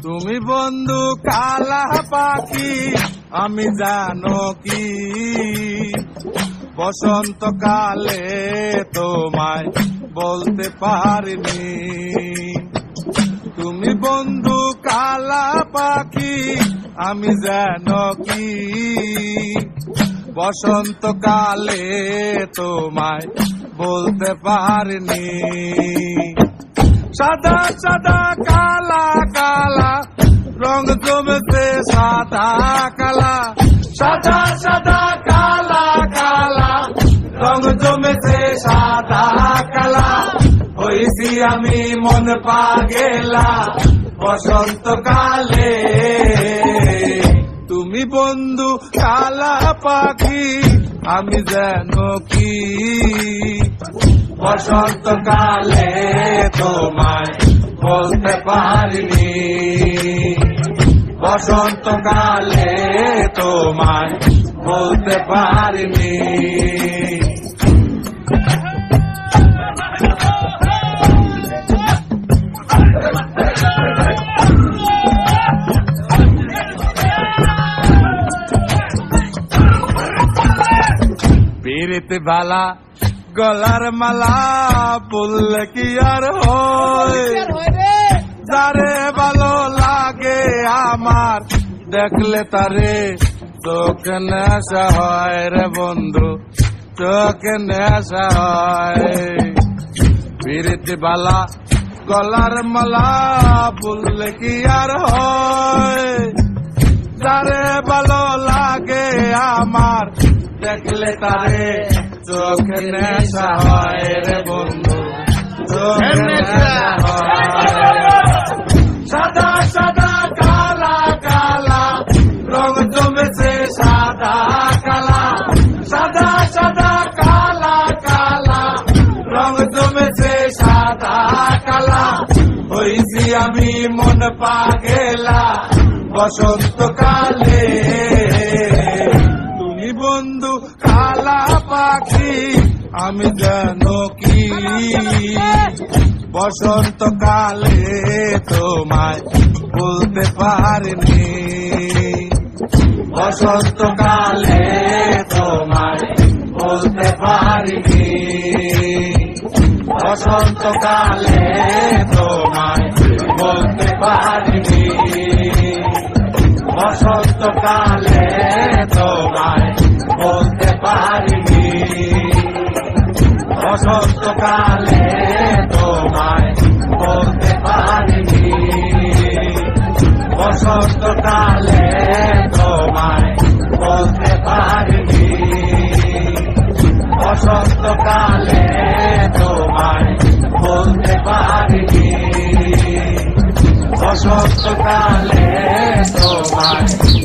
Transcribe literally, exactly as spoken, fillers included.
তুমি বন্ধু কালা পাখি, আমি জানো কি বসন্তকালে তোমায় বলতে পারিনি। তুমি বন্ধু কালা পাখি, আমি জানো কি বসন্তকালে তোমায় বলতে পারিনি। সাদা সাদা কালা কালা রং জমেছে সাদা কালা, সাদা সাদা কালা কালা রং জমেছে সাদা কালা। হইছি আমি মন পাগেলা বসন্তকালে। তুমি বন্ধু কালা পাখি, আমি জানো কি বসন্তকালে তোমায় বলতে পারিনি। বসন্তকালে তোমায় বলতে পারিনি। পিরিত বালা গলার মালা বললে কি আর হয়, যারে ভালো লাগে আমার দেখলে তারে চোখে নেশা হয় রে বন্ধু, চোখে নেশা হয়। পিরিত বালা গলার মালা বললে কি আর হয়, যারে ভালো লাগে আমার দেখলে তারে চোখে নেশা হয় রে বন্ধু, চোখে নেশা হয়। সাদা সাদা কালা কালা রং জমেছে সাদা কালা, সাদা সাদা কালা কালা রং জমেছে সাদা কালা। হইছি আমি মন পাগেলা বসন্তকালে। তুমি বন্ধু কালা পাখি, আমি জানো কি বসন্তকালে তোমায় বলতে পারিনি। বসন্তকালে তোমায় বলতে পারিনি। বসন্তকালে তোমায় বলতে পারিনি। বসন্তকালে তোমায় বলতে পারিনি। বসন্তকালে তোমায় বলতে পারিনি। বসন্তকালে তোমায় বলতে পারিনি। বসন্তকালে তোমায় বলতে পারিনি। বসন্তকালে তোমায়